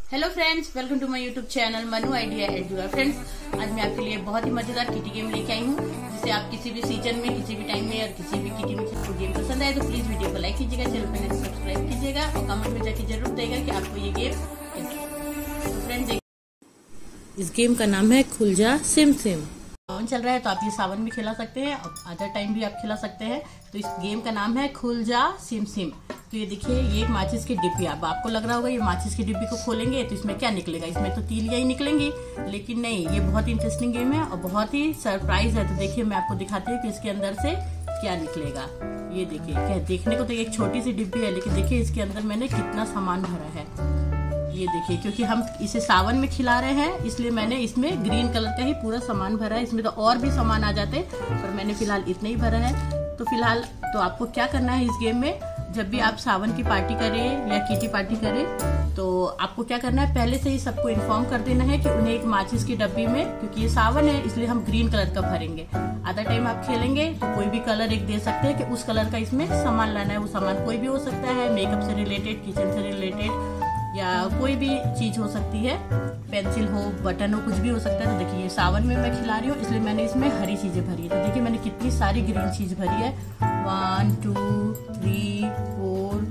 Hello friends, welcome to my YouTube channel Manu idea एजुआ। Friends, आज मैं आपके लिए बहुत ही मजेदार किटी गेम लेके आई हूँ, जिसे आप किसी भी सीजन में, किसी भी टाइम में और किसी भी किटी में आपको गेम पसंद आए तो प्लीज वीडियो को लाइक कीजिएगा, चैनल पर सब्सक्राइब कीजिएगा और कमेंट में जाके जरूर देगा कि आपको ये गेम कैसा। तो फ्रेंड्स, इस गेम का नाम है खुल जा सिम सिम। सावन चल रहा है तो आप ये सावन भी खिला सकते हैं और अदर टाइम भी आप खिला सकते हैं। तो इस गेम का नाम है खुल जा सिम सिम। तो ये देखिए, ये एक माचिस की डिब्बी। अब आपको लग रहा होगा ये माचिस की डिब्बी को खोलेंगे तो इसमें क्या निकलेगा, इसमें तो तीलियां ही निकलेंगी, लेकिन नहीं, ये बहुत इंटरेस्टिंग गेम है और बहुत ही सरप्राइज है। तो देखिए, मैं आपको दिखाती हूँ कि इसके अंदर से क्या निकलेगा। ये देखिए, देखने को तो एक छोटी सी डिब्बी है, लेकिन देखिए इसके अंदर मैंने कितना सामान भरा है। ये देखिए, क्योंकि हम इसे सावन में खिला रहे हैं इसलिए मैंने इसमें ग्रीन कलर का ही पूरा सामान भरा है। इसमें तो और भी सामान आ जाते, पर मैंने फिलहाल इतना ही भरा है। तो फिलहाल तो आपको क्या करना है इस गेम में, जब भी आप सावन की पार्टी करें या किटी पार्टी करें तो आपको क्या करना है, पहले से ही सबको इन्फॉर्म कर देना है कि उन्हें एक माचिस की डब्बी में, क्योंकि ये सावन है इसलिए हम ग्रीन कलर का भरेंगे। आधा टाइम आप खेलेंगे तो कोई भी कलर एक दे सकते हैं कि उस कलर का इसमें सामान लाना है। वो सामान कोई भी हो सकता है, मेकअप से रिलेटेड, किचन से रिलेटेड, या कोई भी चीज हो सकती है, पेंसिल हो, बटन हो, कुछ भी हो सकता है। तो देखिए, ये सावन में मैं खिला रही हूँ इसलिए मैंने इसमें हरी चीजें भरी है। तो देखिए मैंने कितनी सारी ग्रीन चीज भरी है, 1 2 3 4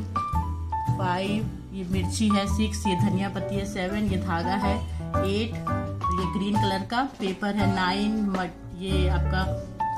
5, ये मिर्ची है 6, ये धनिया पत्ती है 7, ये धागा है 8, ये ग्रीन कलर का पेपर है 9, ये आपका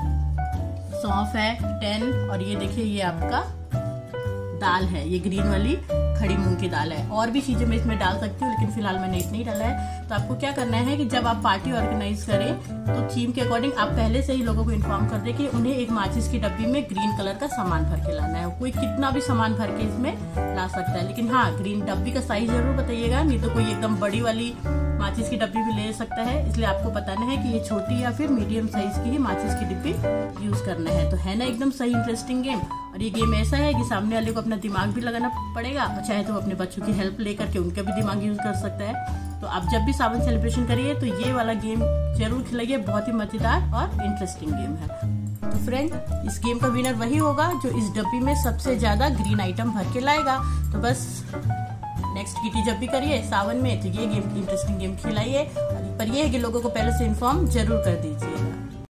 सौंफ है 10, और ये देखिए ये आपका दाल है, ये ग्रीन वाली खड़ी मूंग की दाल है। और भी चीजें मैं इसमें डाल सकती हूँ, लेकिन फिलहाल मैंने इतना ही डाला है। तो आपको क्या करना है कि जब आप पार्टी ऑर्गेनाइज करें तो थीम के अकॉर्डिंग आप पहले से ही लोगों को इन्फॉर्म कर दे कि उन्हें एक माचिस की डब्बी में ग्रीन कलर का सामान भर के लाना है। कोई कितना भी सामान भर के इसमें ला सकता है, लेकिन हाँ, ग्रीन डब्बी का साइज जरूर बताइएगा, नहीं तो कोई एकदम बड़ी वाली माचिस की डब्बी भी ले सकता है। इसलिए आपको बताना है कि ये छोटी या फिर मीडियम साइज की ही माचिस की डिब्बी यूज करना है। तो है ना एकदम सही इंटरेस्टिंग गेम। और ये गेम ऐसा है कि सामने वाले को अपना दिमाग भी लगाना पड़ेगा, और चाहे तो अपने बच्चों की हेल्प लेकर के उनका भी दिमाग यूज कर सकता है। तो आप जब भी सावन सेलिब्रेशन करिए तो ये वाला गेम जरूर खिलाइए, बहुत ही मजेदार और इंटरेस्टिंग गेम है। तो फ्रेंड, इस गेम का विनर वही होगा जो इस डब्बी में सबसे ज्यादा ग्रीन आइटम भर के लाएगा। तो बस नेक्स्ट किटी जब भी करिए सावन में तो ये गेम इंटरेस्टिंग गेम खिलाइए, पर ये है कि लोगों को पहले से इन्फॉर्म जरूर कर दीजिए।